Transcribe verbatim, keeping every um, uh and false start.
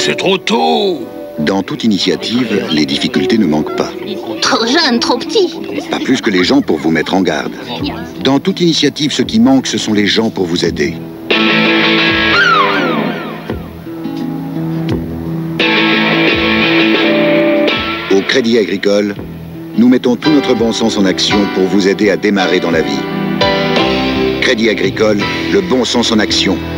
c'est trop tôt. Dans toute initiative, les difficultés ne manquent pas. Trop jeune, trop petit. Pas plus que les gens pour vous mettre en garde. Dans toute initiative, ce qui manque, ce sont les gens pour vous aider. Au Crédit Agricole, nous mettons tout notre bon sens en action pour vous aider à démarrer dans la vie. Crédit Agricole, le bon sens en action.